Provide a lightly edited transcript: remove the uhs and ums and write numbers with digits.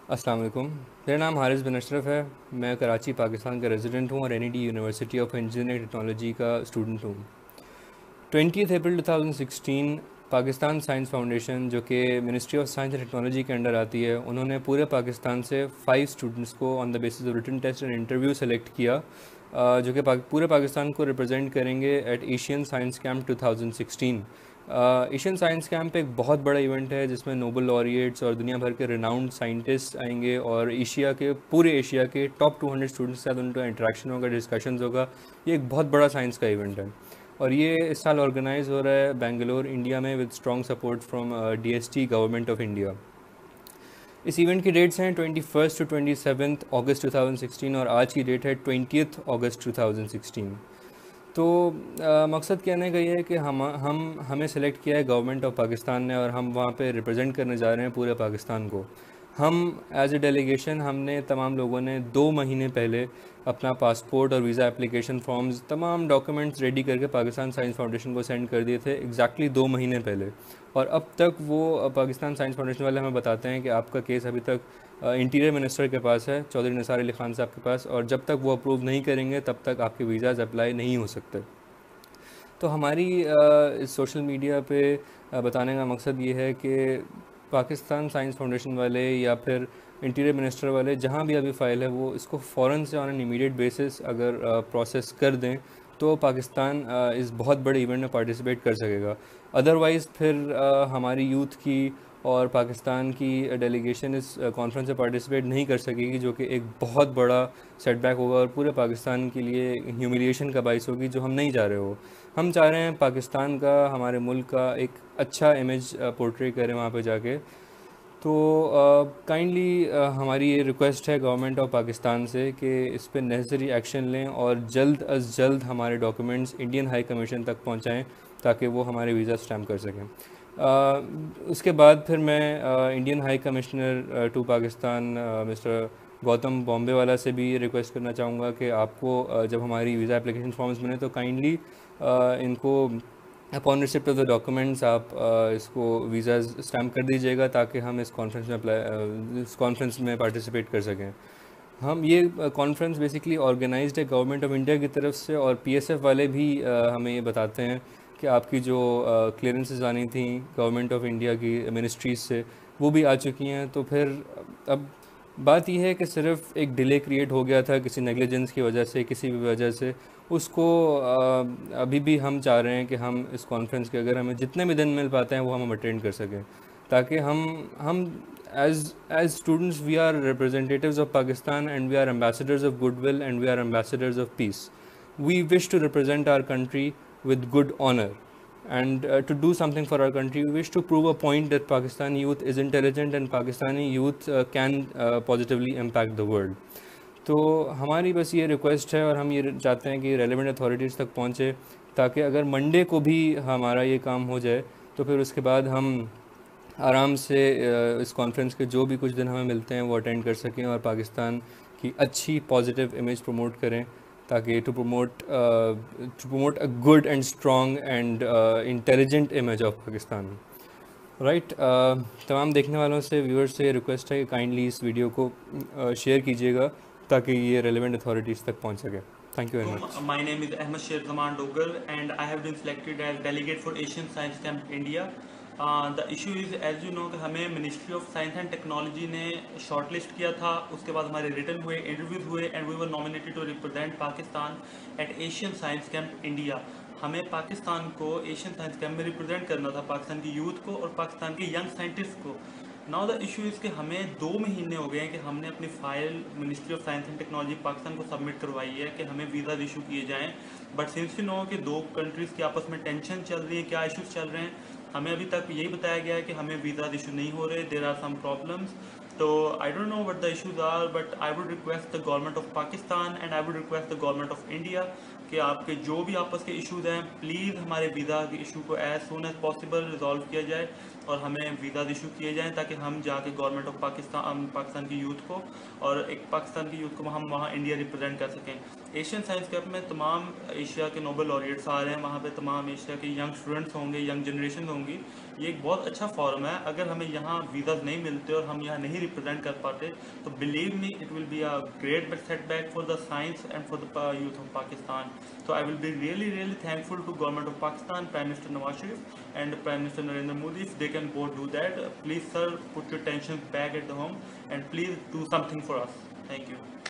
अस्सलाम वालेकुम। मेरा नाम हारिस बिन अशरफ है। मैं कराची पाकिस्तान का रेजिडेंट हूँ और NED university of engineering technology का स्टूडेंट हूँ। 20 अप्रैल 2016 पाकिस्तान साइंस फाउंडेशन, जो कि ministry of science and technology के अंडर आती है, उन्होंने पूरे पाकिस्तान से 5 स्टूडेंट्स को on the basis of written test and interview select किया, जो कि पूरे पाकिस्तान को रिप्रेजेंट करेंगे at Asian science camp 2016। Asian science camp एक बहुत बड़ा इवेंट है जिसमें नोबल लॉरिएट्स और दुनिया भर के रिनाउंड साइंटिस्ट आएंगे और पूरे एशिया के टॉप 200 स्टूडेंट्स के साथ उनका इंटरेक्शन होगा, डिस्कशंस होगा। ये एक बहुत बड़ा साइंस का इवेंट है और ये इस साल ऑर्गेनाइज हो रहा है बेंगलोर, इंडिया में, with strong support from DST, government of India. इस इवेंट की डेट्स हैं 21 टू 27 अगस्त 2016 और आज की डेट है 20 अगस्त 2016। तो मकसद कहने का ये है कि हमें सेलेक्ट किया है गवर्नमेंट ऑफ पाकिस्तान ने और हम वहाँ पे रिप्रेजेंट करने जा रहे हैं पूरे पाकिस्तान को। हम एज ए डेलीगेशन, हमने तमाम लोगों ने 2 महीने पहले अपना पासपोर्ट और वीज़ा एप्लीकेशन फॉर्म्स, तमाम डॉक्यूमेंट्स रेडी करके पाकिस्तान साइंस फाउंडेशन को सेंड कर दिए थे एग्जैक्टली 2 महीने पहले। और अब तक वो पाकिस्तान साइंस फाउंडेशन वाले हमें बताते हैं कि आपका केस अभी तक इंटीरियर मिनिस्टर के पास है, चौधरी निसार अली खान साहब के पास, और जब तक वो अप्रूव नहीं करेंगे तब तक आपके वीज़ाज़ अप्लाई नहीं हो सकते। तो हमारी इस सोशल मीडिया पे बताने का मकसद ये है कि पाकिस्तान साइंस फाउंडेशन वाले या फिर इंटीरियर मिनिस्टर वाले, जहाँ भी अभी फ़ाइल है, वो इसको फ़ौरन से ऑन एन इमीडिएट बेसिस अगर प्रोसेस कर दें तो पाकिस्तान इस बहुत बड़े इवेंट में पार्टिसिपेट कर सकेगा। अदरवाइज़ फिर हमारी यूथ की और पाकिस्तान की डेलीगेशन इस कॉन्फ्रेंस में पार्टिसिपेट नहीं कर सकेगी, जो कि एक बहुत बड़ा सेटबैक होगा और पूरे पाकिस्तान के लिए ह्यूमिलिएशन का बाइस होगी, जो हम नहीं चाह रहे हो। हम चाह रहे हैं पाकिस्तान का, हमारे मुल्क का एक अच्छा इमेज पोर्ट्रे करें वहाँ पे जाके। तो काइंडली हमारी ये रिक्वेस्ट है गवर्नमेंट ऑफ पाकिस्तान से कि इस पर नेसेसरी एक्शन लें और जल्द अज जल्द हमारे डॉक्यूमेंट्स इंडियन हाई कमीशन तक पहुँचाएँ ताकि वो हमारे वीज़ा स्टैम्प कर सकें। उसके बाद फिर मैं Indian high commissioner to Pakistan mister Gautam Bambawale से भी रिक्वेस्ट करना चाहूँगा कि आपको जब हमारी वीज़ा एप्लीकेशन फॉर्म्स मिले तो काइंडली इनको upon receipt of the documents आप इसको वीज़ा स्टैम्प कर दीजिएगा ताकि हम इस कॉन्फ्रेंस में पार्टिसिपेट कर सकें। हम ये कॉन्फ्रेंस बेसिकली ऑर्गेनाइज्ड है गवर्नमेंट ऑफ इंडिया की तरफ से और पीएसएफ वाले भी हमें ये बताते हैं कि आपकी जो क्लियरेंसेस आनी थी गवर्नमेंट ऑफ इंडिया की मिनिस्ट्रीज से, वो भी आ चुकी हैं। तो फिर अब बात यह है कि सिर्फ एक डिले क्रिएट हो गया था किसी नेग्लिजेंस की वजह से, किसी भी वजह से उसको अभी भी हम चाह रहे हैं कि हम इस कॉन्फ्रेंस के अगर हमें जितने भी दिन मिल पाते हैं वो हम अटेंड कर सकें, ताकि हम as students we are representatives of Pakistan and we are ambassadors of goodwill and we are ambassadors of peace. We wish to represent our country with good honor and to do something for our country. We wish to prove a point that Pakistani youth is intelligent and Pakistani youth can positively impact the world. तो हमारी बस ये request है और हम ये चाहते हैं कि रेलिवेंट अथॉरिटीज़ तक पहुँचे ताकि अगर मंडे को भी हमारा ये काम हो जाए तो फिर उसके बाद हम आराम से इस कॉन्फ्रेंस के जो भी कुछ दिन हमें मिलते हैं वो अटेंड कर सकें और पाकिस्तान की अच्छी पॉजिटिव इमेज प्रमोट करें, ताकि to promote a good and strong and intelligent image of Pakistan. Right, तमाम देखने वालों से, व्यूअर्स से रिक्वेस्ट है कि काइंडली इस वीडियो को शेयर कीजिएगा ताकि ये रेलिवेंट अथॉरिटीज़ तक पहुंच सके। Thank you very much. My name is Ahmed Sher Zaman Dogar and I have been selected as delegate for Asian Science Camp India. The issue is, as you know, कि हमें ministry of science and technology ने shortlist किया था, उसके बाद हमारे return हुए, interviews हुए and we were nominated to represent Pakistan at Asian science camp India. हमें पाकिस्तान को एशियन साइंस कैंप में रिप्रेजेंट करना था, पाकिस्तान की यूथ को और पाकिस्तान के यंग साइंटिस्ट को। नाउ द इशू इज़ कि हमें 2 महीने हो गए हैं कि हमने अपनी file ministry of science and technology Pakistan को सबमिट करवाई है कि हमें वीज़ा इशू किए जाएं, बट सिंस यू नो कि 2 कंट्रीज़ की आपस में टेंशन चल रही है, क्या इश्यूज चल रहे हैं, हमें अभी तक यही बताया गया है कि हमें वीज़ा इशू नहीं हो रहे, देर आर सम प्रॉब्लम्स। तो I don't know what the issues are, but I would request the government of Pakistan and I would request the government of India कि आपके जो भी आपस के इश्यूज़ हैं प्लीज़ हमारे वीज़ा के इशू को as soon as possible resolve किया जाए और हमें वीज़ा इशू किए जाएँ ताकि हम जाके गवर्नमेंट ऑफ पाकिस्तान की यूथ को और एक पाकिस्तान की यूथ को हम वहाँ इंडिया रिप्रेजेंट कर सकें। एशियन साइंस कप में तमाम एशिया के नोबेल लॉरिएट्स आ रहे हैं, वहाँ पे तमाम एशिया के यंग स्टूडेंट्स होंगे, यंग जनरेशन होंगी। ये एक बहुत अच्छा फॉरम है। अगर हमें यहाँ वीज़ाज नहीं मिलते और हम यहाँ नहीं रिप्रेजेंट कर पाते तो believe me it will be a great setback for the science and for the youth of Pakistan. So I will be really thankful to government of Pakistan, Prime Minister Nawaz Sharif and Prime Minister Narendra Modi if they can both do that. Please sir, put your tensions back at the home and please do something for us. Thank you.